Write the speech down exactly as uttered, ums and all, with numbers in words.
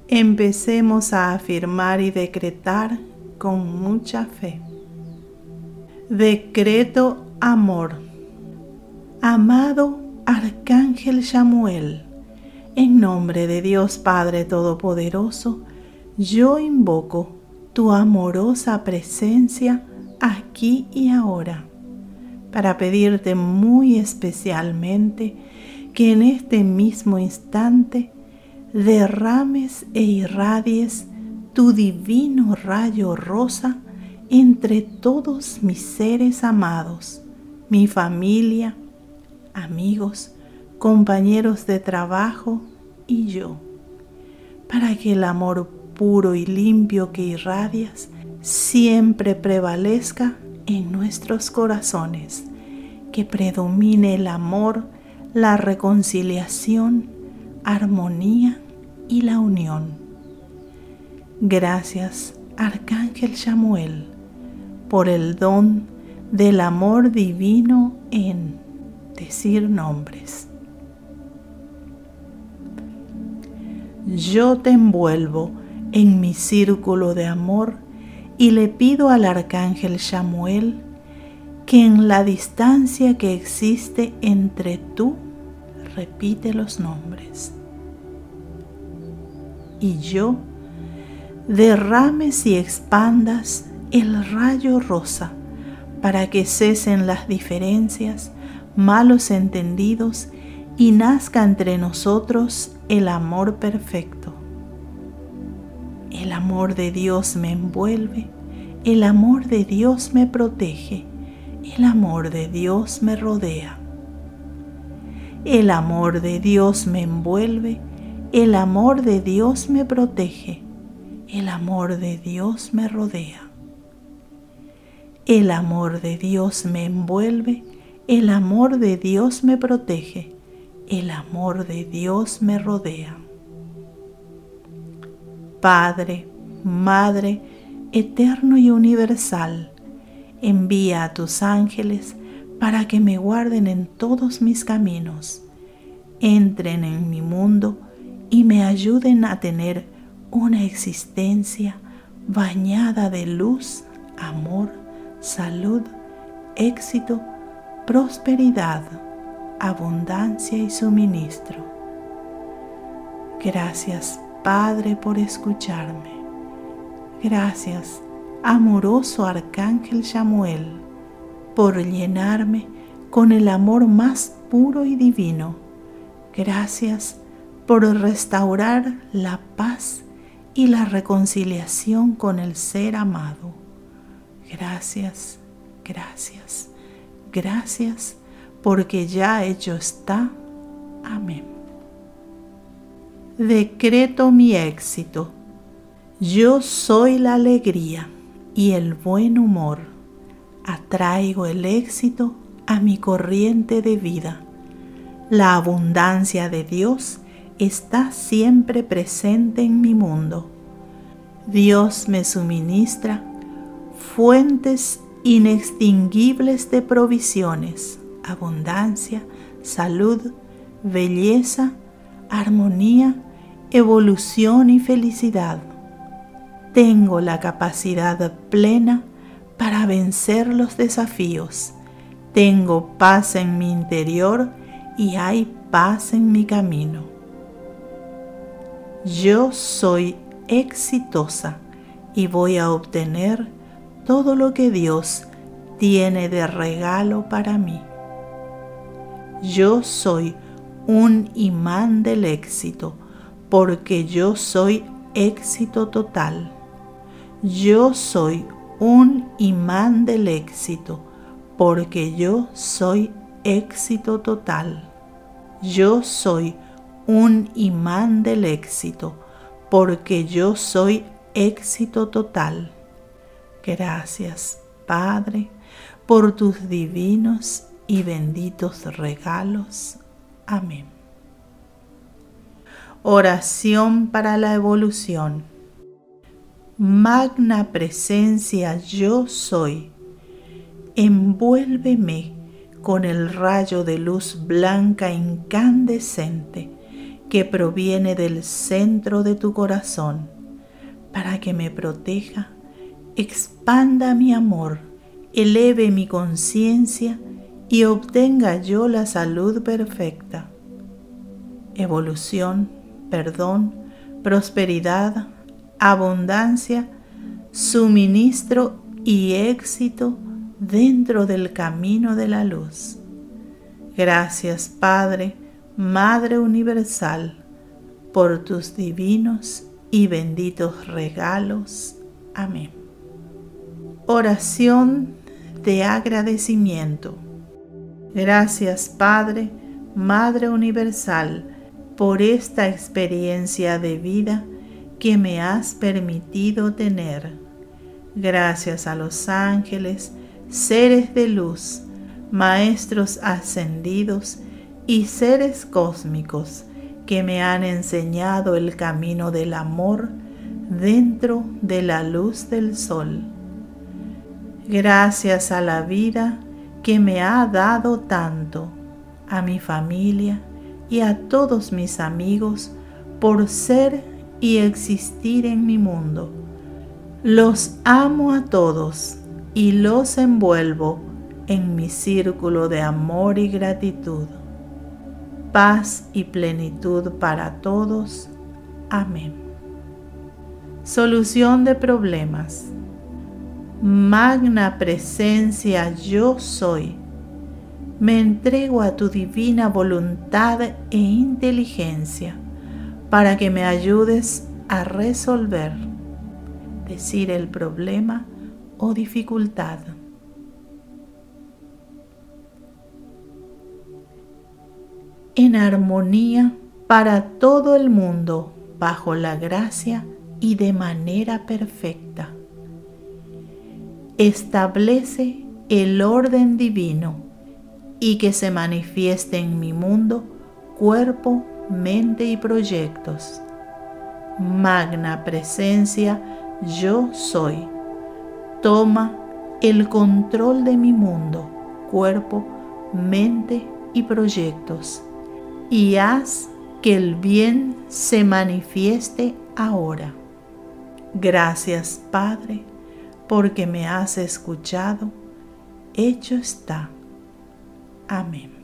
Empecemos a afirmar y decretar con mucha fe. Decreto amor. Amado Arcángel Chamuel, en nombre de Dios Padre Todopoderoso, yo invoco tu amorosa presencia aquí y ahora, para pedirte muy especialmente que en este mismo instante derrames e irradies tu divino rayo rosa entre todos mis seres amados, mi familia, amigos, compañeros de trabajo y yo, para que el amor puro y limpio que irradias siempre prevalezca en nuestros corazones, que predomine el amor, la reconciliación, armonía y la unión. Gracias, Arcángel Chamuel, por el don del amor divino en decir nombres. Yo te envuelvo en mi círculo de amor y le pido al Arcángel Chamuel que en la distancia que existe entre tú, repite los nombres, y yo, derrames y expandas el rayo rosa para que cesen las diferencias, malos entendidos y nazca entre nosotros el amor perfecto. El amor de Dios me envuelve, el amor de Dios me protege, el amor de Dios me rodea. El amor de Dios me envuelve, el amor de Dios me protege, el amor de Dios me rodea. El amor de Dios me envuelve, el amor de Dios me protege, el amor de Dios me rodea. Padre, Madre, eterno y universal, envía a tus ángeles para que me guarden en todos mis caminos, entren en mi mundo y me ayuden a tener una existencia bañada de luz, amor, salud, éxito, prosperidad, abundancia y suministro. Gracias, Padre, por escucharme. Gracias, amoroso Arcángel Chamuel, por llenarme con el amor más puro y divino. Gracias por restaurar la paz y la reconciliación con el ser amado. Gracias, gracias, gracias, porque ya hecho está. Amén. Decreto mi éxito. Yo soy la alegría y el buen humor. Atraigo el éxito a mi corriente de vida. La abundancia de Dios está siempre presente en mi mundo. Dios me suministra fuentes inextinguibles de provisiones, abundancia, salud, belleza, armonía, evolución y felicidad. Tengo la capacidad plena para vencer los desafíos. Tengo paz en mi interior y hay paz en mi camino. Yo soy exitosa y voy a obtener todo lo que Dios tiene de regalo para mí. Yo soy un imán del éxito, porque yo soy éxito total. Yo soy un imán del éxito, porque yo soy éxito total. Yo soy un imán del éxito, porque yo soy éxito total. Gracias, Padre, por tus divinos y benditos regalos. Amén. Oración para la evolución. Magna presencia yo soy, envuélveme con el rayo de luz blanca incandescente que proviene del centro de tu corazón, para que me proteja, expanda mi amor, eleve mi conciencia y obtenga yo la salud perfecta. Evolución, perdón, prosperidad, abundancia, suministro y éxito dentro del camino de la luz. Gracias, Padre, Madre Universal, por tus divinos y benditos regalos. Amén. Oración de agradecimiento. Gracias, Padre, Madre Universal, por esta experiencia de vida que me has permitido tener. Gracias a los ángeles, seres de luz, maestros ascendidos y seres cósmicos que me han enseñado el camino del amor dentro de la luz del sol. Gracias a la vida que me ha dado tanto, a mi familia y a todos mis amigos por ser y existir en mi mundo. Los amo a todos y los envuelvo en mi círculo de amor y gratitud. Paz y plenitud para todos. Amén. Solución de problemas. Magna presencia yo soy. Me entrego a tu divina voluntad e inteligencia para que me ayudes a resolver, decir el problema o dificultad. En armonía para todo el mundo, bajo la gracia y de manera perfecta. Establece el orden divino y que se manifieste en mi mundo, cuerpo, mente y proyectos. Magna presencia yo soy. Toma el control de mi mundo, cuerpo, mente y proyectos, y haz que el bien se manifieste ahora. Gracias, Padre, porque me has escuchado. Hecho está. Amén.